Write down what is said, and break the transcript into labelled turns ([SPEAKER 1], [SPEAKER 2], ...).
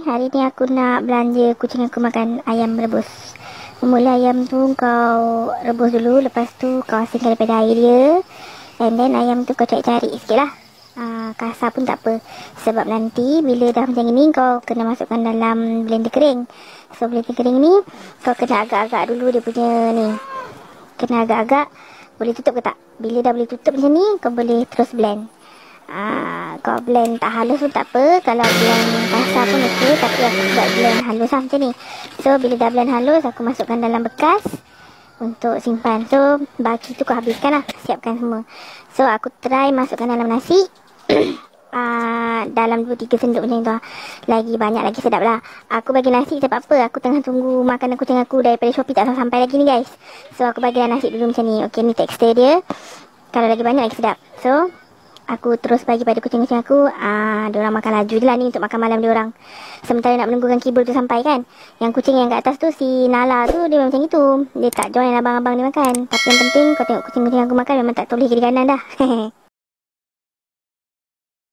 [SPEAKER 1] Hari ni aku nak belanja kucing aku makan ayam rebus. Mula ayam tu kau rebus dulu, lepas tu kau asingkan daripada air dia. And then ayam tu kau cari-cari sikit lah. Kasar pun tak apa. Sebab nanti bila dah macam ni kau kena masukkan dalam blender kering. So blender kering ni kau kena agak-agak dulu dia punya ni. Kena agak-agak. Boleh tutup ke tak? Bila dah boleh tutup macam ni, kau boleh terus blend. Kau blend tak halus pun tak apa. Kalau blend kasar pun okey. Tapi aku buat blend halus lah macam ni. So bila dah blend halus, aku masukkan dalam bekas untuk simpan. So baki tu kau habiskan lah. Siapkan semua. So aku try masukkan dalam nasi. Dalam 2-3 sendok macam tu lah. Lagi banyak lagi sedap lah. Aku bagi nasi sebab apa? Aku tengah tunggu makanan kucing aku daripada Shopee tak sampai lagi ni guys. So aku bagilah nasi dulu macam ni. Okey, ni tekstur dia. Kalau lagi banyak lagi sedap. So aku terus bagi pada kucing-kucing aku. Diorang makan laju je lah ni untuk makan malam diorang. Sementara nak menunggukan kibul tu sampai kan. Yang kucing yang kat atas tu, si Nala tu, dia macam itu. Dia tak join abang-abang dia makan. Tapi yang penting kau tengok kucing-kucing aku makan, memang tak boleh kiri kanan dah.